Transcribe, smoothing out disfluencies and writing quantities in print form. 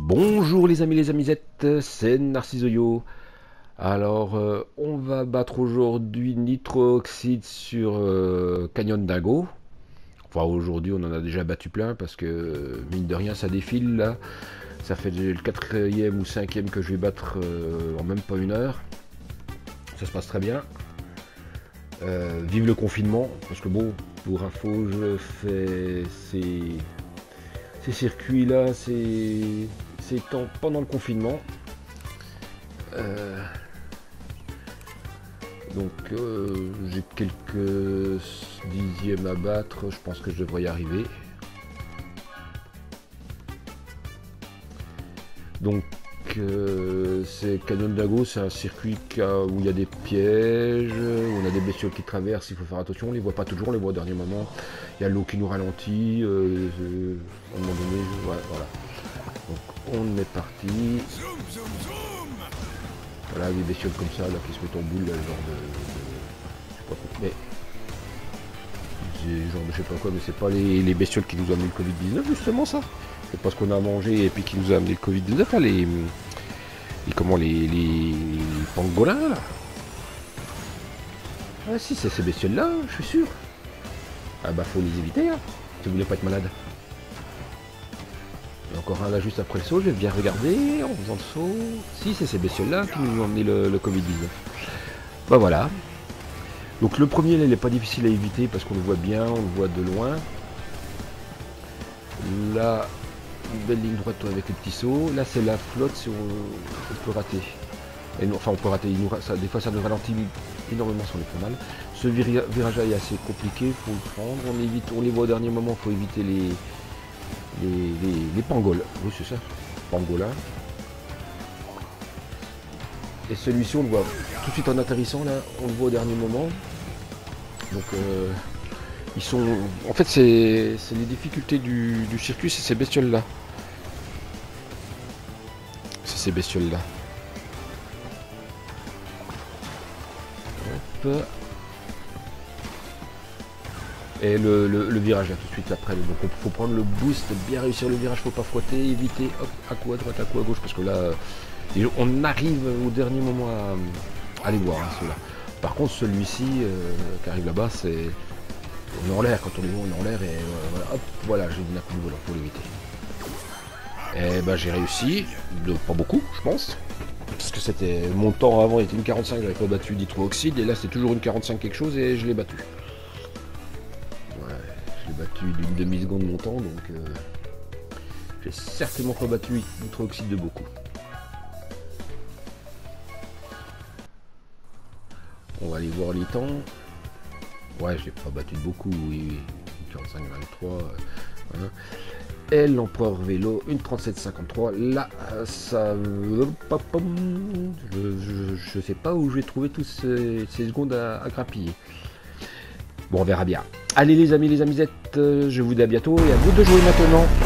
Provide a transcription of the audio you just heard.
Bonjour les amis les amisettes, c'est Narcisoyo. Alors on va battre aujourd'hui Nitrooxide sur Canyon Dingo. Enfin aujourd'hui on en a déjà battu plein parce que mine de rien ça défile là. Ça fait le quatrième ou cinquième que je vais battre en même pas une heure. Ça se passe très bien. Vive le confinement, parce que bon, pour info je fais ces circuits là, c'est pendant le confinement. Donc j'ai quelques dixièmes à battre, je pense que je devrais y arriver. Donc c'est Canyon Dingo, c'est un circuit où il y a des pièges, où on a des bestioles qui traversent, il faut faire attention, on les voit pas toujours, on les voit au dernier moment. Il y a l'eau qui nous ralentit, à un moment donné, ouais, voilà. Donc on est parti. Voilà, des bestioles comme ça, là, qui se mettent en boule, là, genre je sais pas quoi, mais... genre de je sais pas quoi, mais c'est pas les bestioles qui nous ont amené le Covid-19, justement, ça. C'est pas ce qu'on a mangé et puis qui nous a amené le Covid-19, là, les pangolins, là. Ah si, c'est ces bestioles-là, je suis sûr. Ah bah faut les éviter, hein, si vous voulez pas être malade. Il y a encore un là juste après le saut, je vais bien regarder en faisant le saut. Si, c'est ces bestioles-là qui nous ont amené le Covid-19. Bah voilà. Donc le premier, là, il n'est pas difficile à éviter parce qu'on le voit bien, on le voit de loin. Là, une belle ligne droite avec le petit saut. Là, c'est la flotte, si on peut rater. Et non, enfin, on peut rater. Des fois, ça nous ralentit énormément si on est pas mal. Ce virage-là est assez compliqué, il faut le prendre. On les voit au dernier moment, il faut éviter les pangols. Oui, c'est ça, pangolin. Et celui-ci, on le voit tout de suite en atterrissant, là, on le voit au dernier moment. Donc, ils sont... En fait, c'est les difficultés du circuit, c'est ces bestioles-là. C'est ces bestioles-là. Hop. Et le virage là tout de suite après, donc il faut prendre le boost, bien réussir le virage, faut pas frotter, éviter, hop, à coup à droite, à coup à gauche, parce que là, on arrive au dernier moment à les voir, hein, ceux-là. Par contre, celui-ci qui arrive là-bas, c'est... On est en l'air, quand on les voit, on est en l'air, et voilà, hop, voilà, j'ai mis un coup de volant pour l'éviter. Et ben j'ai réussi, pas beaucoup, je pense. Parce que c'était... Mon temps avant était une 45, j'avais pas battu Nitrooxide, et là c'est toujours une 45 quelque chose, et je l'ai battu. J'ai battu d'une demi-seconde mon temps, donc j'ai certainement pas battu Nitrooxide de beaucoup. On va aller voir les temps. Ouais, je l'ai pas battu de beaucoup, oui. 45-23. Hein. Et l'empereur vélo, une 37-53. Là, ça... Je sais pas où je vais trouver toutes ces secondes à grappiller. Bon, on verra bien. Allez les amis, les amisettes, je vous dis à bientôt et à vous de jouer maintenant.